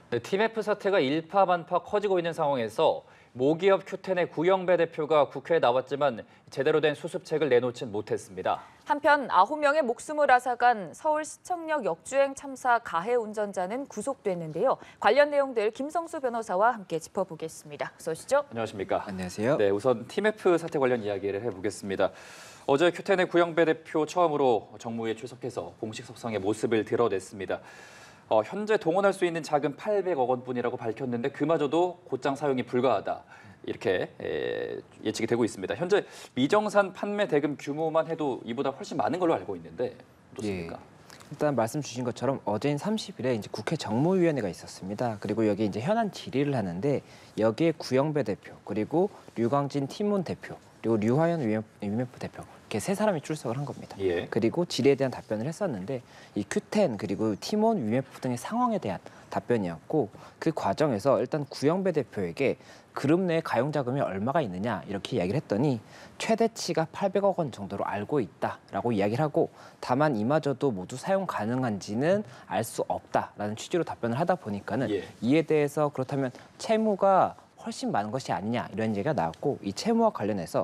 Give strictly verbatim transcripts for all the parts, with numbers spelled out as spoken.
네, 티맵 사태가 일파만파 커지고 있는 상황에서 모기업 큐텐의 구영배 대표가 국회에 나왔지만 제대로 된 수습책을 내놓진 못했습니다. 한편 아홉 명의 목숨을 앗아간 서울시청역 역주행 참사 가해 운전자는 구속됐는데요. 관련 내용들 김성수 변호사와 함께 짚어보겠습니다. 어서 오시죠. 안녕하십니까. 안녕하세요. 네, 우선 티맵 사태 관련 이야기를 해보겠습니다. 어제 큐텐의 구영배 대표 처음으로 정무위에 출석해서 공식 석상의 모습을 드러냈습니다. 어, 현재 동원할 수 있는 자금 팔백억 원뿐이라고 밝혔는데 그마저도 곧장 사용이 불가하다. 이렇게 에, 예측이 되고 있습니다. 현재 미정산 판매 대금 규모만 해도 이보다 훨씬 많은 걸로 알고 있는데 어떻습니까? 예. 일단 말씀 주신 것처럼 어제인 삼십 일에 이제 국회 정무위원회가 있었습니다. 그리고 여기 이제 현안 질의를 하는데 여기에 구영배 대표, 그리고 류광진 팀원 대표, 그리고 류화연 위메프 대표 이렇게 세 사람이 출석을 한 겁니다. 예. 그리고 질의에 대한 답변을 했었는데 이 큐텐 그리고 팀원 위메프 등의 상황에 대한 답변이었고 그 과정에서 일단 구영배 대표에게 그룹 내에 가용 자금이 얼마가 있느냐 이렇게 이야기를 했더니 최대치가 팔백억 원 정도로 알고 있다라고 이야기를 하고 다만 이마저도 모두 사용 가능한지는 알 수 없다라는 취지로 답변을 하다 보니까는 예. 이에 대해서 그렇다면 채무가 훨씬 많은 것이 아니냐 이런 얘기가 나왔고 이 채무와 관련해서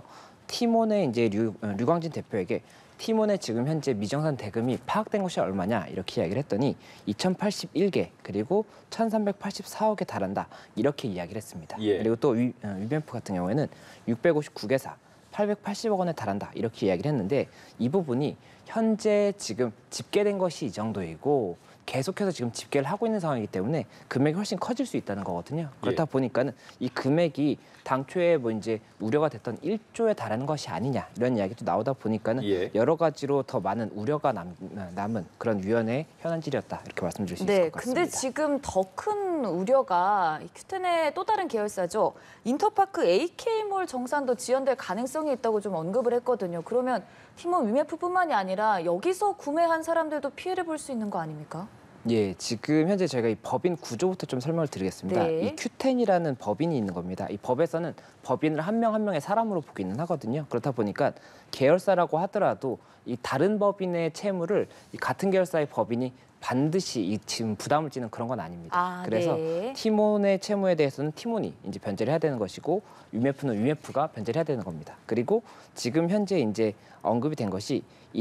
티몬의 이제 류, 류광진 대표에게 티몬의 지금 현재 미정산 대금이 파악된 것이 얼마냐 이렇게 이야기를 했더니 이천팔십일 개 그리고 천삼백팔십사억에 달한다 이렇게 이야기를 했습니다. 예. 그리고 또 위, 위벤프 같은 경우에는 육백오십구 개사 팔백팔십억 원에 달한다 이렇게 이야기를 했는데 이 부분이 현재 지금 집계된 것이 이 정도이고 계속해서 지금 집계를 하고 있는 상황이기 때문에 금액이 훨씬 커질 수 있다는 거거든요. 그렇다 예. 보니까는 이 금액이 당초에 뭐 이제 우려가 됐던 일조에 달하는 것이 아니냐 이런 이야기도 나오다 보니까는 예. 여러 가지로 더 많은 우려가 남, 남은 그런 위원회 현안질이었다 이렇게 말씀드릴 수 네, 있을 것 같습니다. 근데 지금 더 큰 우려가 큐텐의 또 다른 계열사죠. 인터파크 에이케이몰 정산도 지연될 가능성이 있다고 좀 언급을 했거든요. 그러면 팀원 위메프뿐만이 아니라 여기서 구매한 사람들도 피해를 볼 수 있는 거 아닙니까? 예, 지금 현재 저희가 이 법인 구조부터 좀 설명을 드리겠습니다. 네. 이 큐텐이라는 법인이 있는 겁니다. 이 법에서는 법인을 한 명 한 명의 사람으로 보기는 하거든요. 그렇다 보니까 계열사라고 하더라도 이 다른 법인의 채무를 이 같은 계열사의 법인이 반드시 이 지금 부담을 지는 그런 건 아닙니다. 아, 그래서 네. 티몬의 채무에 대해서는 티몬이 이제 변제를 해야 되는 것이고 위메프는 위메프가 변제를 해야 되는 겁니다. 그리고 지금 현재 이제 언급이 된 것이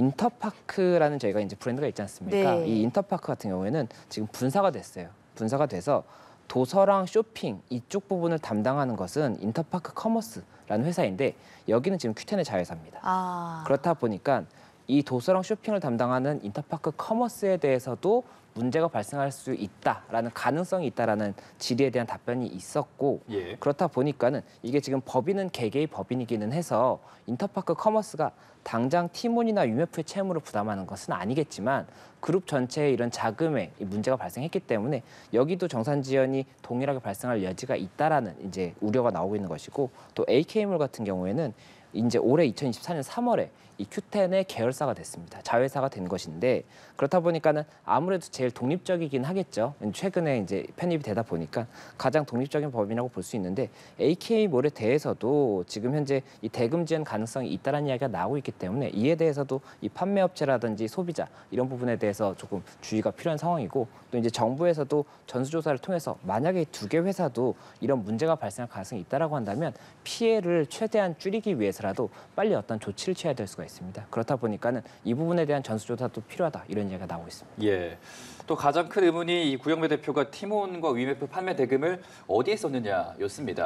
인터파크라는 저희가 이제 브랜드가 있지 않습니까? 네. 이 인터파크 같은 경우에는 지금 분사가 됐어요. 분사가 돼서 도서랑 쇼핑 이쪽 부분을 담당하는 것은 인터파크 커머스라는 회사인데 여기는 지금 큐텐의 자회사입니다. 아. 그렇다 보니까 이 도서랑 쇼핑을 담당하는 인터파크 커머스에 대해서도 문제가 발생할 수 있다라는 가능성이 있다라는 질의에 대한 답변이 있었고 예. 그렇다 보니까는 이게 지금 법인은 개개의 법인이기는 해서 인터파크 커머스가 당장 티몬이나 유메프의 채무를 부담하는 것은 아니겠지만 그룹 전체에 이런 자금에 문제가 발생했기 때문에 여기도 정산 지연이 동일하게 발생할 여지가 있다라는 이제 우려가 나오고 있는 것이고 또 에이케이몰 같은 경우에는 이제 올해 이천이십사 년 삼월에 이 큐텐의 계열사가 됐습니다. 자회사가 된 것인데 그렇다 보니까는 아무래도 제일 독립적이긴 하겠죠. 최근에 이제 편입이 되다 보니까 가장 독립적인 법인이라고 볼 수 있는데 에이케이몰에 대해서도 지금 현재 이 대금 지연 가능성이 있다는 이야기가 나오고 있기 때문에 이에 대해서도 이 판매업체라든지 소비자 이런 부분에 대해서 조금 주의가 필요한 상황이고 또 이제 정부에서도 전수조사를 통해서 만약에 두 개 회사도 이런 문제가 발생할 가능성이 있다라고 한다면 피해를 최대한 줄이기 위해서라도 빨리 어떤 조치를 취해야 될 수가 있습니다. 그렇다 보니까는 이 부분에 대한 전수조사도 필요하다 이런 얘기가 나오고 있습니다. 예. 또 가장 큰 의문이 이 구영배 대표가 티몬과 위메프 판매 대금을 어디에 썼느냐였습니다.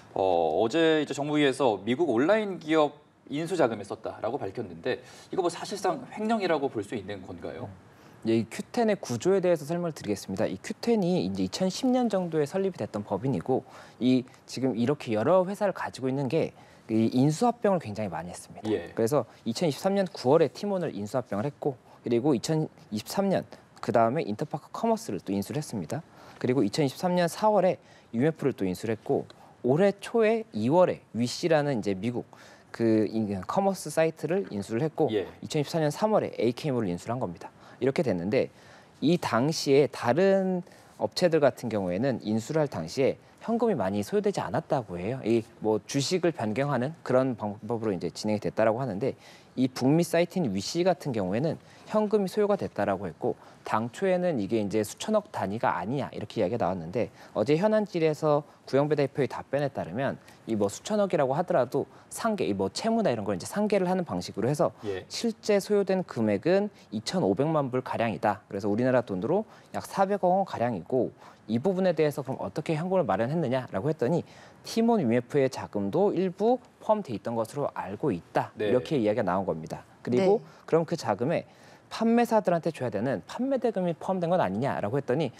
어, 어제 이제 정무위에서 미국 온라인 기업 인수 자금에 썼다라고 밝혔는데 이거 뭐 사실상 횡령이라고 볼 수 있는 건가요? 예, 이 큐텐의 구조에 대해서 설명을 드리겠습니다. 이 큐텐이 이제 이천십 년 정도에 설립이 됐던 법인이고 이 지금 이렇게 여러 회사를 가지고 있는 게 이 인수합병을 굉장히 많이 했습니다. 예. 그래서 이천이십삼 년 구월에 티몬을 인수합병을 했고 그리고 이천이십삼 년 그 다음에 인터파크 커머스를 또 인수를 했습니다. 그리고 이천이십삼 년 사월에 유메프를 또 인수를 했고 올해 초에 이월에 위씨라는 이제 미국 그 커머스 사이트를 인수를 했고 예. 이천이십사 년 삼월에 에이케이몰을 인수를 한 겁니다. 이렇게 됐는데 이 당시에 다른 업체들 같은 경우에는 인수를 할 당시에 현금이 많이 소요되지 않았다고 해요. 이 뭐 주식을 변경하는 그런 방법으로 이제 진행이 됐다라고 하는데 이 북미 사이트인 위씨 같은 경우에는 현금이 소요가 됐다라고 했고 당초에는 이게 이제 수천억 단위가 아니냐 이렇게 이야기가 나왔는데 어제 현안질에서 구영배 대표의 답변에 따르면 이 뭐 수천억이라고 하더라도 상계, 이 뭐 채무나 이런 걸 이제 상계를 하는 방식으로 해서 예. 실제 소요된 금액은 이천오백만 불 가량이다. 그래서 우리나라 돈으로 약 사백억 원 가량이고 이 부분에 대해서 그럼 어떻게 현금을 마련했느냐라고 했더니 티몬 유엠에프의 자금도 일부 포함돼 있던 것으로 알고 있다. 네. 이렇게 이야기가 나온 겁니다. 그리고 네. 그럼 그 자금에 판매사들한테 줘야 되는 판매 대금이 포함된 건 아니냐라고 했더니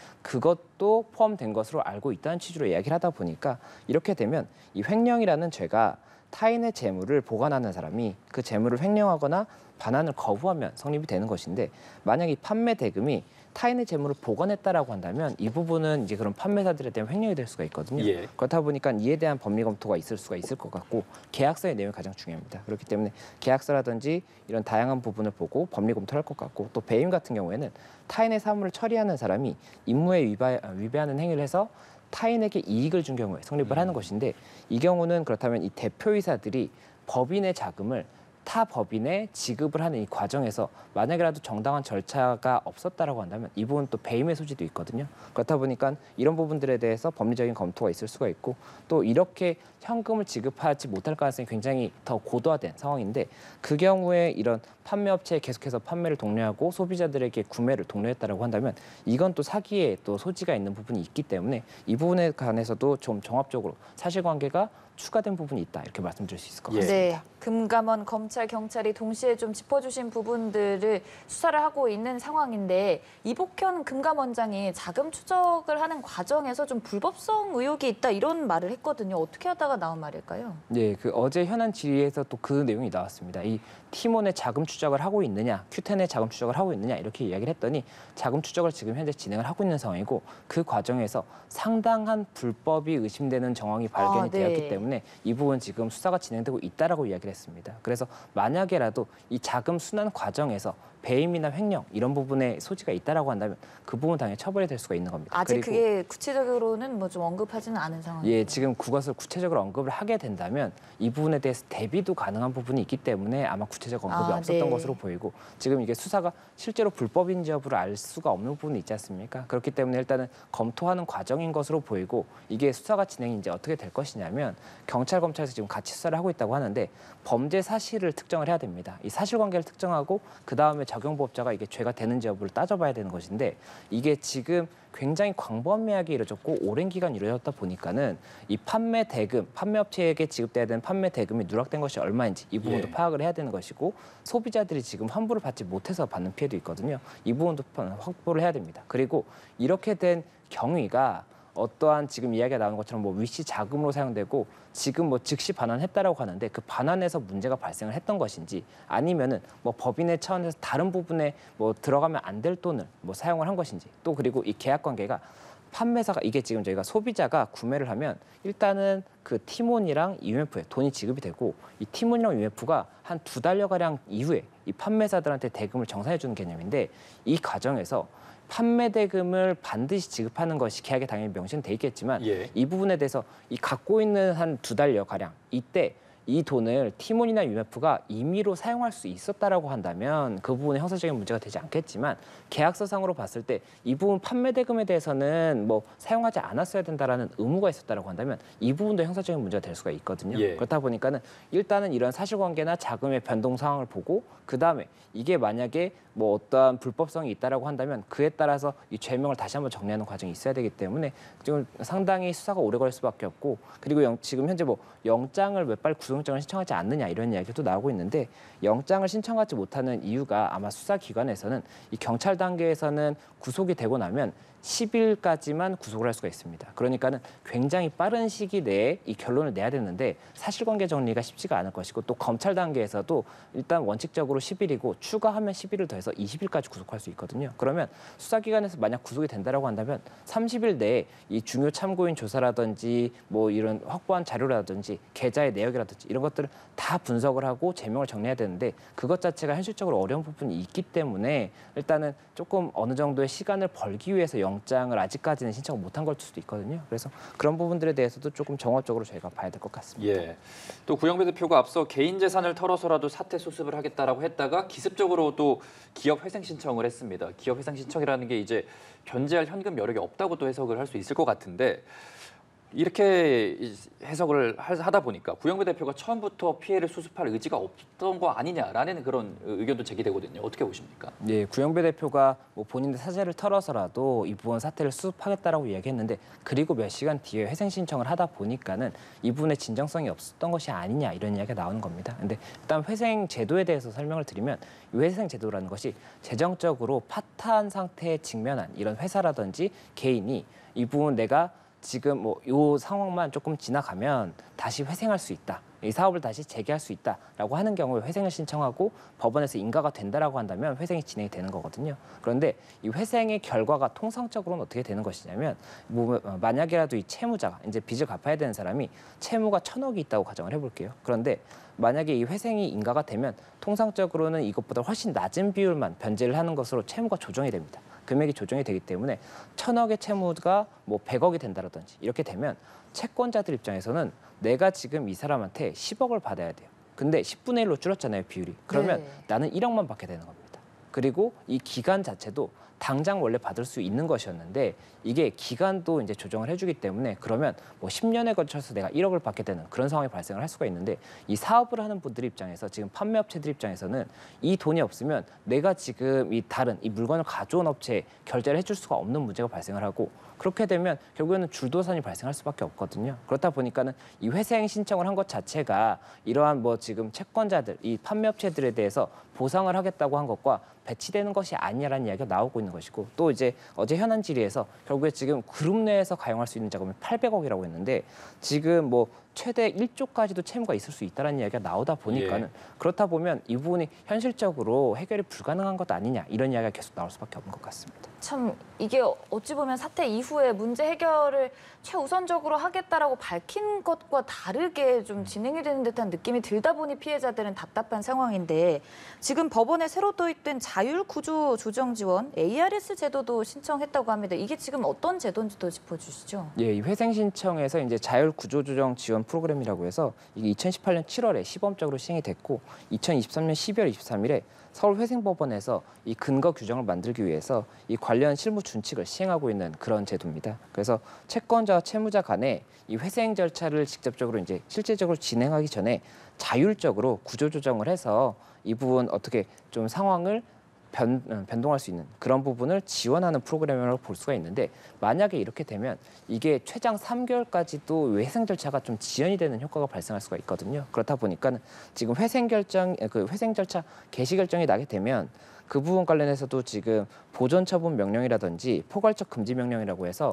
그것도 포함된 것으로 알고 있다는 취지로 이야기를 하다 보니까 이렇게 되면 이 횡령이라는 죄가 타인의 재물을 보관하는 사람이 그 재물을 횡령하거나 반환을 거부하면 성립이 되는 것인데 만약 이 판매 대금이 타인의 재물을 보관했다라고 한다면 이 부분은 이제 그런 판매사들에 대한 횡령이 될 수가 있거든요. 예. 그렇다 보니까 이에 대한 법리 검토가 있을 수가 있을 것 같고 계약서의 내용이 가장 중요합니다. 그렇기 때문에 계약서라든지 이런 다양한 부분을 보고 법리 검토를 할 것 같고 또 배임 같은 경우에는 타인의 사물을 처리하는 사람이 임무에 위배, 위배하는 행위를 해서 타인에게 이익을 준 경우에 성립을 하는 것인데 이 경우는 그렇다면 이 대표이사들이 법인의 자금을 타 법인에 지급을 하는 이 과정에서 만약이라도 정당한 절차가 없었다라고 한다면 이 부분 또 배임의 소지도 있거든요. 그렇다 보니까 이런 부분들에 대해서 법리적인 검토가 있을 수가 있고 또 이렇게 현금을 지급하지 못할 가능성이 굉장히 더 고도화된 상황인데 그 경우에 이런 판매업체에 계속해서 판매를 독려하고 소비자들에게 구매를 독려했다라고 한다면 이건 또 사기에 또 소지가 있는 부분이 있기 때문에 이 부분에 관해서도 좀 종합적으로 사실관계가 추가된 부분이 있다 이렇게 말씀드릴 수 있을 것 예. 같습니다. 네, 금감원, 검찰, 경찰이 동시에 좀 짚어주신 부분들을 수사를 하고 있는 상황인데 이복현 금감원장이 자금 추적을 하는 과정에서 좀 불법성 의혹이 있다 이런 말을 했거든요. 어떻게 하다가 나온 말일까요? 네, 그 어제 현안 질의에서 또 그 내용이 나왔습니다. 이 티몬의 자금 추적을 하고 있느냐, 큐텐의 자금 추적을 하고 있느냐 이렇게 이야기를 했더니 자금 추적을 지금 현재 진행을 하고 있는 상황이고 그 과정에서 상당한 불법이 의심되는 정황이 발견이 아, 네. 되었기 때문에 이 부분 지금 수사가 진행되고 있다라고 이야기를 했습니다. 그래서 만약에라도 이 자금 순환 과정에서 배임이나 횡령 이런 부분에 소지가 있다라고 한다면 그 부분 당연히 처벌이 될 수가 있는 겁니다. 아직 그리고 그게 구체적으로는 뭐 좀 언급하지는 않은 상황이에요. 예, 지금 그것을 구체적으로 언급을 하게 된다면 이 부분에 대해서 대비도 가능한 부분이 있기 때문에 아마 구체적 언급이 아, 없었던 네. 것으로 보이고 지금 이게 수사가 실제로 불법인지 여부를 알 수가 없는 부분이 있지 않습니까? 그렇기 때문에 일단은 검토하는 과정인 것으로 보이고 이게 수사가 진행이 이제 어떻게 될 것이냐면 경찰, 검찰에서 지금 같이 수사를 하고 있다고 하는데 범죄 사실을 특정을 해야 됩니다. 이 사실관계를 특정하고 그 다음에 적용법자가 이게 죄가 되는지 여부를 따져봐야 되는 것인데 이게 지금 굉장히 광범위하게 이루어졌고 오랜 기간 이루어졌다 보니까는 이 판매 대금, 판매업체에게 지급돼야 되는 판매 대금이 누락된 것이 얼마인지 이 부분도 예. 파악을 해야 되는 것이고 소비자들이 지금 환불을 받지 못해서 받는 피해도 있거든요. 이 부분도 확보를 해야 됩니다. 그리고 이렇게 된 경위가 어떠한 지금 이야기가 나오는 것처럼 뭐 위씨 자금으로 사용되고 지금 뭐 즉시 반환했다라고 하는데 그 반환에서 문제가 발생을 했던 것인지 아니면은 뭐 법인의 차원에서 다른 부분에 뭐 들어가면 안 될 돈을 뭐 사용을 한 것인지 또 그리고 이 계약 관계가 판매사가 이게 지금 저희가 소비자가 구매를 하면 일단은 그 티몬이랑 유엠에프에 돈이 지급이 되고 이 티몬이랑 유엠에프가 한 두 달여 가량 이후에 이 판매사들한테 대금을 정산해 주는 개념인데 이 과정에서 판매 대금을 반드시 지급하는 것이 계약에 당연히 명시돼 있겠지만 예. 이 부분에 대해서 이 갖고 있는 한 두 달여 가량 이때 이 돈을 티몬이나 유엠에프가 임의로 사용할 수 있었다라고 한다면 그 부분에 형사적인 문제가 되지 않겠지만 계약서상으로 봤을 때 이 부분 판매 대금에 대해서는 뭐 사용하지 않았어야 된다라는 의무가 있었다라고 한다면 이 부분도 형사적인 문제가 될 수가 있거든요. 예. 그렇다 보니까는 일단은 이런 사실관계나 자금의 변동 상황을 보고 그 다음에 이게 만약에 뭐 어떠한 불법성이 있다라고 한다면 그에 따라서 이 죄명을 다시 한번 정리하는 과정이 있어야 되기 때문에 지금 상당히 수사가 오래 걸릴 수밖에 없고 그리고 영, 지금 현재 뭐 영장을 왜 빨리 구속영장을 신청하지 않느냐 이런 이야기도 나오고 있는데 영장을 신청하지 못하는 이유가 아마 수사기관에서는 이 경찰 단계에서는 구속이 되고 나면 십 일까지만 구속을 할 수가 있습니다. 그러니까는 굉장히 빠른 시기 내에 이 결론을 내야 되는데 사실관계 정리가 쉽지가 않을 것이고 또 검찰 단계에서도 일단 원칙적으로 십 일이고 추가하면 십 일을 더해서 이십 일까지 구속할 수 있거든요. 그러면 수사기관에서 만약 구속이 된다라고 한다면 삼십 일 내에 이 중요 참고인 조사라든지 뭐 이런 확보한 자료라든지 계좌의 내역이라든지 필요한지 이런 것들을 다 분석을 하고 제명을 정리해야 되는데 그것 자체가 현실적으로 어려운 부분이 있기 때문에 일단은 조금 어느 정도의 시간을 벌기 위해서 영장을 아직까지는 신청을 못한 걸 수도 있거든요. 그래서 그런 부분들에 대해서도 조금 종합적으로 저희가 봐야 될 것 같습니다. 예. 또 구영배 대표가 앞서 개인 재산을 털어서라도 사퇴 수습을 하겠다라고 했다가 기습적으로 또 기업 회생 신청을 했습니다. 기업 회생 신청이라는 게 이제 변제할 현금 여력이 없다고 또 해석을 할 수 있을 것 같은데 이렇게 해석을 하다 보니까 구영배 대표가 처음부터 피해를 수습할 의지가 없던 거 아니냐라는 그런 의견도 제기되거든요. 어떻게 보십니까? 네, 구영배 대표가 뭐 본인의 사재를 털어서라도 이 부분 사태를 수습하겠다라고 이야기했는데 그리고 몇 시간 뒤에 회생 신청을 하다 보니까는 이 부분의 진정성이 없었던 것이 아니냐 이런 이야기가 나오는 겁니다. 근데 일단 회생 제도에 대해서 설명을 드리면 이 회생 제도라는 것이 재정적으로 파탄 상태에 직면한 이런 회사라든지 개인이 이 부분 내가 지금 뭐 이 상황만 조금 지나가면 다시 회생할 수 있다. 이 사업을 다시 재개할 수 있다라고 하는 경우에 회생을 신청하고 법원에서 인가가 된다라고 한다면 회생이 진행이 되는 거거든요. 그런데 이 회생의 결과가 통상적으로는 어떻게 되는 것이냐면 뭐 만약이라도 이 채무자가 이제 빚을 갚아야 되는 사람이 채무가 천억이 있다고 가정을 해볼게요. 그런데 만약에 이 회생이 인가가 되면 통상적으로는 이것보다 훨씬 낮은 비율만 변제를 하는 것으로 채무가 조정이 됩니다. 금액이 조정이 되기 때문에 천억의 채무가 뭐 백억이 된다라든지 이렇게 되면 채권자들 입장에서는 내가 지금 이 사람한테 십억을 받아야 돼요. 근데 십분의 일로 줄었잖아요, 비율이. 그러면 네. 나는 일억만 받게 되는 겁니다. 그리고 이 기간 자체도 당장 원래 받을 수 있는 것이었는데 이게 기간도 이제 조정을 해주기 때문에 그러면 뭐 십 년에 걸쳐서 내가 일억을 받게 되는 그런 상황이 발생을 할 수가 있는데 이 사업을 하는 분들 입장에서 지금 판매업체들 입장에서는 이 돈이 없으면 내가 지금 이 다른 이 물건을 가져온 업체에 결제를 해줄 수가 없는 문제가 발생을 하고 그렇게 되면 결국에는 줄도산이 발생할 수밖에 없거든요. 그렇다 보니까는 이 회생 신청을 한 것 자체가 이러한 뭐 지금 채권자들, 이 판매업체들에 대해서 보상을 하겠다고 한 것과 배치되는 것이 아니냐라는 이야기가 나오고 있는 것이고 또 이제 어제 현안 질의에서 결국에 지금 그룹 내에서 가용할 수 있는 자금이 팔백억이라고 했는데 지금 뭐 최대 일조까지도 채무가 있을 수 있다는 이야기가 나오다 보니까는 예. 그렇다 보면 이 부분이 현실적으로 해결이 불가능한 것 아니냐 이런 이야기가 계속 나올 수밖에 없는 것 같습니다. 참 이게 어찌 보면 사태 이후에 문제 해결을 최우선적으로 하겠다라고 밝힌 것과 다르게 좀 진행이 되는 듯한 느낌이 들다 보니 피해자들은 답답한 상황인데 지금 법원에 새로 도입된 자율구조 조정 지원 에이아르에스 제도도 신청했다고 합니다. 이게 지금 어떤 제도인지도 짚어주시죠. 예, 이 회생 신청에서 이제 자율 구조 조정 지원 프로그램이라고 해서 이게 이천십팔년 칠월에 시범적으로 시행이 됐고 이천이십삼년 십이월 이십삼일에 서울회생법원에서 이 근거 규정을 만들기 위해서 이 관련 실무 준칙을 시행하고 있는 그런 제도입니다. 그래서 채권자와 채무자 간에 이 회생 절차를 직접적으로 이제 실질적으로 진행하기 전에 자율적으로 구조 조정을 해서 이 부분 어떻게 좀 상황을 변, 변동할 수 있는 그런 부분을 지원하는 프로그램이라고 볼 수가 있는데 만약에 이렇게 되면 이게 최장 삼 개월까지도 회생 절차가 좀 지연이 되는 효과가 발생할 수가 있거든요. 그렇다 보니까 지금 회생 결정, 그 회생 절차 개시 결정이 나게 되면 그 부분 관련해서도 지금 보존 처분 명령이라든지 포괄적 금지 명령이라고 해서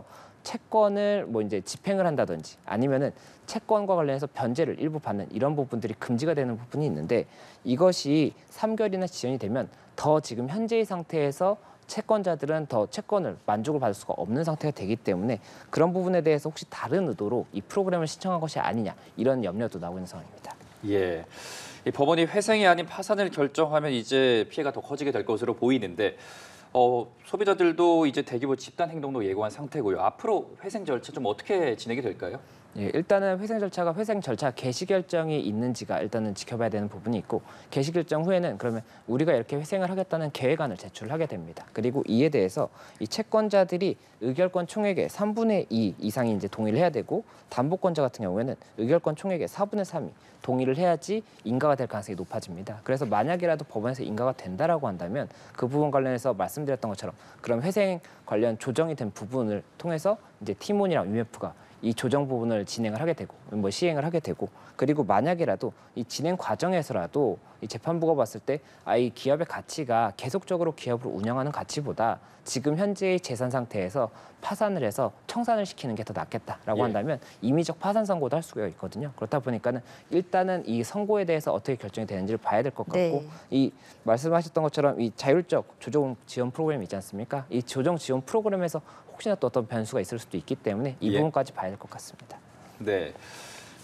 채권을 뭐 이제 집행을 한다든지 아니면은 채권과 관련해서 변제를 일부 받는 이런 부분들이 금지가 되는 부분이 있는데 이것이 삼 개월이나 지연이 되면 더 지금 현재의 상태에서 채권자들은 더 채권을 만족을 받을 수가 없는 상태가 되기 때문에 그런 부분에 대해서 혹시 다른 의도로 이 프로그램을 신청한 것이 아니냐 이런 염려도 나오고 있는 상황입니다. 예. 이 법원이 회생이 아닌 파산을 결정하면 이제 피해가 더 커지게 될 것으로 보이는데 어, 소비자들도 이제 대규모 집단 행동도 예고한 상태고요. 앞으로 회생 절차 좀 어떻게 진행이 될까요? 예, 일단은 회생 절차가 회생 절차 개시 결정이 있는지가 일단은 지켜봐야 되는 부분이 있고 개시 결정 후에는 그러면 우리가 이렇게 회생을 하겠다는 계획안을 제출하게 됩니다. 그리고 이에 대해서 이 채권자들이 의결권 총액의 삼분의 이 이상이 이제 동의를 해야 되고 담보권자 같은 경우에는 의결권 총액의 사분의 삼이 동의를 해야지 인가가 될 가능성이 높아집니다. 그래서 만약이라도 법원에서 인가가 된다라고 한다면 그 부분 관련해서 말씀드렸던 것처럼 그럼 회생 관련 조정이 된 부분을 통해서 이제 티몬이랑 유엠에프가 이 조정 부분을 진행을 하게 되고 뭐 시행을 하게 되고 그리고 만약이라도 이 진행 과정에서라도 이 재판부가 봤을 때 아, 이 기업의 가치가 계속적으로 기업을 운영하는 가치보다 지금 현재의 재산 상태에서 파산을 해서 청산을 시키는 게 더 낫겠다라고 예. 한다면 임의적 파산 선고도 할 수가 있거든요. 그렇다 보니까는 일단은 이 선고에 대해서 어떻게 결정이 되는지를 봐야 될 것 같고 네. 이 말씀하셨던 것처럼 이 자율적 조정 지원 프로그램이 있지 않습니까? 이 조정 지원 프로그램에서 혹시나 또 어떤 변수가 있을 수도 있기 때문에 이 예. 부분까지 봐야 될 것 같습니다. 네.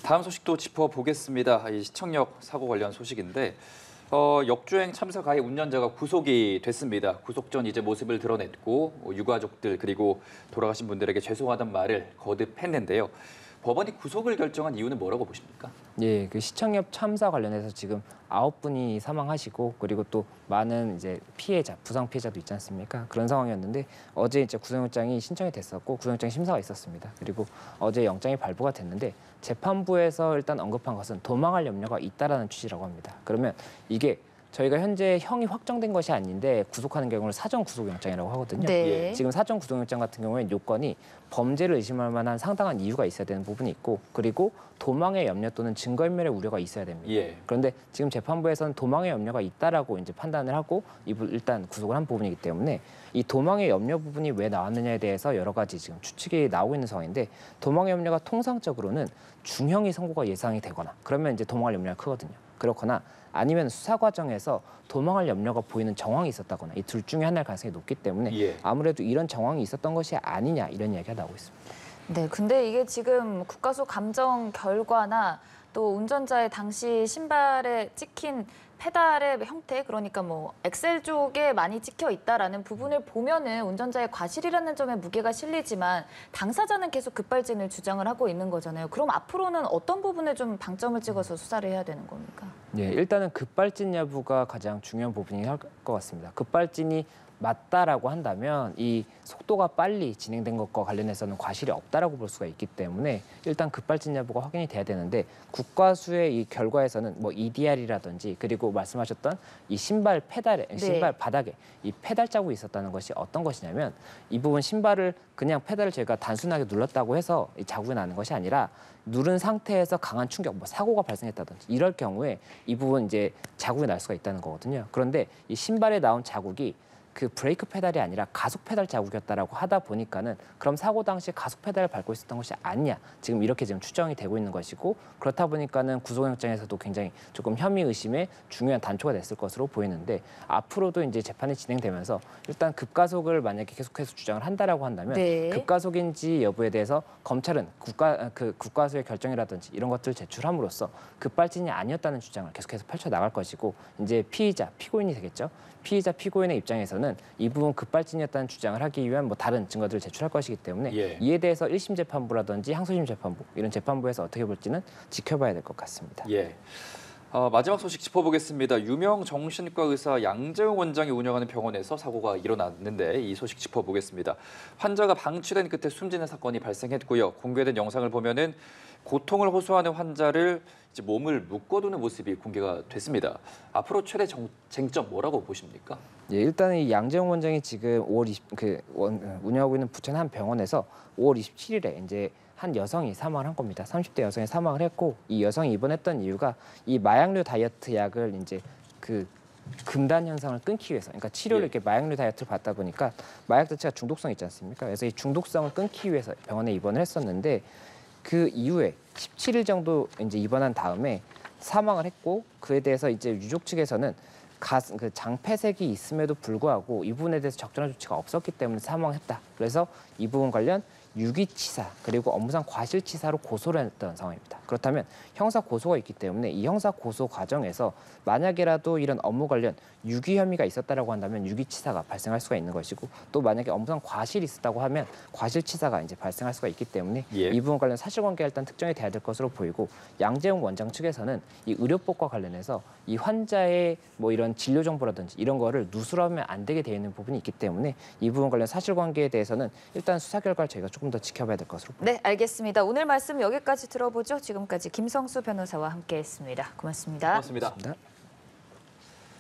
다음 소식도 짚어보겠습니다. 이 시청역 사고 관련 소식인데 어, 역주행 참사 가해 운전자가 구속이 됐습니다. 구속 전 이제 모습을 드러냈고 어, 유가족들 그리고 돌아가신 분들에게 죄송하다는 말을 거듭했는데요. 법원이 구속을 결정한 이유는 뭐라고 보십니까? 예, 그 시청역 참사 관련해서 지금 아홉 분이 사망하시고 그리고 또 많은 이제 피해자, 부상 피해자도 있지 않습니까? 그런 상황이었는데 어제 이제 구속영장이 신청이 됐었고 구속영장 심사가 있었습니다. 그리고 어제 영장이 발부가 됐는데 재판부에서 일단 언급한 것은 도망할 염려가 있다라는 취지라고 합니다. 그러면 이게 저희가 현재 형이 확정된 것이 아닌데 구속하는 경우를 사전 구속영장이라고 하거든요. 네. 지금 사전 구속영장 같은 경우에는 요건이 범죄를 의심할 만한 상당한 이유가 있어야 되는 부분이 있고 그리고 도망의 염려 또는 증거인멸의 우려가 있어야 됩니다. 예. 그런데 지금 재판부에서는 도망의 염려가 있다라고 이제 판단을 하고 이부 일단 구속을 한 부분이기 때문에 이 도망의 염려 부분이 왜 나왔느냐에 대해서 여러 가지 지금 추측이 나오고 있는 상황인데 도망의 염려가 통상적으로는 중형이 선고가 예상이 되거나 그러면 이제 도망할 염려가 크거든요. 그렇거나 아니면 수사 과정에서 도망할 염려가 보이는 정황이 있었다거나 이 둘 중에 하나일 가능성이 높기 때문에 예. 아무래도 이런 정황이 있었던 것이 아니냐 이런 이야기가 나오고 있습니다. 네, 근데 이게 지금 국가수 감정 결과나 또 운전자의 당시 신발에 찍힌 페달의 형태, 그러니까 뭐 엑셀 쪽에 많이 찍혀 있다라는 부분을 보면은 운전자의 과실이라는 점에 무게가 실리지만 당사자는 계속 급발진을 주장을 하고 있는 거잖아요. 그럼 앞으로는 어떤 부분에 좀 방점을 찍어서 수사를 해야 되는 겁니까? 네, 일단은 급발진 여부가 가장 중요한 부분이 할 것 같습니다. 급발진이 맞다라고 한다면 이 속도가 빨리 진행된 것과 관련해서는 과실이 없다라고 볼 수가 있기 때문에 일단 급발진 여부가 확인이 돼야 되는데 국과수의 이 결과에서는 뭐 이디알이라든지 그리고 말씀하셨던 이 신발 페달에 네. 신발 바닥에 이 페달 자국이 있었다는 것이 어떤 것이냐면 이 부분 신발을 그냥 페달을 저희가 단순하게 눌렀다고 해서 이 자국이 나는 것이 아니라 누른 상태에서 강한 충격, 뭐 사고가 발생했다든지 이럴 경우에 이 부분 이제 자국이 날 수가 있다는 거거든요. 그런데 이 신발에 나온 자국이 그 브레이크 페달이 아니라 가속 페달 자국이었다라고 하다 보니까는 그럼 사고 당시 가속 페달을 밟고 있었던 것이 아니냐 지금 이렇게 지금 추정이 되고 있는 것이고 그렇다 보니까는 구속영장에서도 굉장히 조금 혐의 의심의 중요한 단초가 됐을 것으로 보이는데 앞으로도 이제 재판이 진행되면서 일단 급가속을 만약에 계속해서 주장을 한다라고 한다면 네. 급가속인지 여부에 대해서 검찰은 국가 그 국가수의 결정이라든지 이런 것들을 제출함으로써 급발진이 아니었다는 주장을 계속해서 펼쳐 나갈 것이고 이제 피의자 피고인이 되겠죠. 피의자 피고인의 입장에서는 이 부분 급발진이었다는 주장을 하기 위한 뭐 다른 증거들을 제출할 것이기 때문에 예. 이에 대해서 일 심 재판부라든지 항소심 재판부 이런 재판부에서 어떻게 볼지는 지켜봐야 될 것 같습니다. 예. 어, 마지막 소식 짚어보겠습니다. 유명 정신과 의사 양재웅 원장이 운영하는 병원에서 사고가 일어났는데 이 소식 짚어보겠습니다. 환자가 방치된 끝에 숨지는 사건이 발생했고요. 공개된 영상을 보면은 고통을 호소하는 환자를 이제 몸을 묶어두는 모습이 공개가 됐습니다. 앞으로 최대 정, 쟁점 뭐라고 보십니까? 예, 일단 이 양재웅 원장이 지금 오월 이십 그 원, 운영하고 있는 부천 한 병원에서 오월 이십칠일에 이제 한 여성이 사망을 한 겁니다. 삼십 대 여성이 사망을 했고 이 여성이 입원했던 이유가 이 마약류 다이어트 약을 이제 그 금단 현상을 끊기 위해서, 그러니까 치료를 예. 이렇게 마약류 다이어트를 받다 보니까 마약 자체가 중독성 있지 않습니까? 그래서 이 중독성을 끊기 위해서 병원에 입원을 했었는데 그 이후에 십칠 일 정도 이제 입원한 다음에 사망을 했고 그에 대해서 이제 유족 측에서는 가슴 그 장폐색이 있음에도 불구하고 이 부분에 대해서 적절한 조치가 없었기 때문에 사망했다. 그래서 이 부분 관련 유기치사 그리고 업무상 과실치사로 고소를 했던 상황입니다. 그렇다면 형사 고소가 있기 때문에 이 형사 고소 과정에서 만약에라도 이런 업무 관련 유기 혐의가 있었다라고 한다면 유기치사가 발생할 수가 있는 것이고 또 만약에 업무상 과실이 있었다고 하면 과실치사가 이제 발생할 수가 있기 때문에 예. 이 부분 관련 사실관계가 일단 특정이 돼야 될 것으로 보이고 양재웅 원장 측에서는 이 의료법과 관련해서 이 환자의 뭐 이런 진료 정보라든지 이런 거를 누설하면 안 되게 되어 있는 부분이 있기 때문에 이 부분 관련 사실관계에 대해서는 일단 수사 결과를 저희가 조금 더 지켜봐야 될 것으로 보입니다. 네, 알겠습니다. 오늘 말씀 여기까지 들어보죠. 지금까지 김성수 변호사와 함께했습니다. 고맙습니다. 고맙습니다. 고맙습니다.